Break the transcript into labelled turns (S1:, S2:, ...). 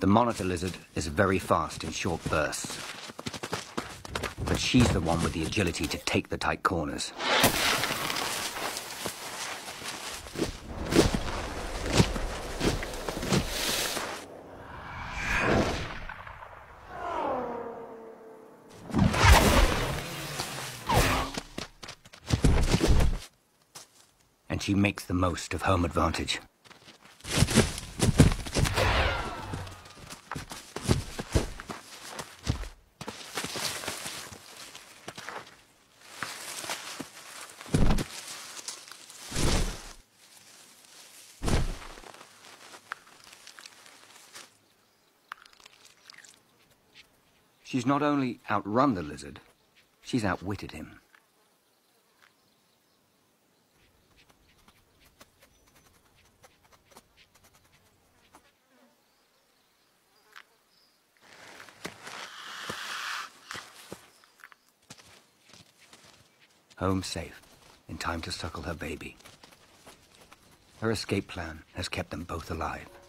S1: The monitor lizard is very fast in short bursts. But she's the one with the agility to take the tight corners. And she makes the most of home advantage. She's not only outrun the lizard, she's outwitted him. Home safe, in time to suckle her baby. Her escape plan has kept them both alive.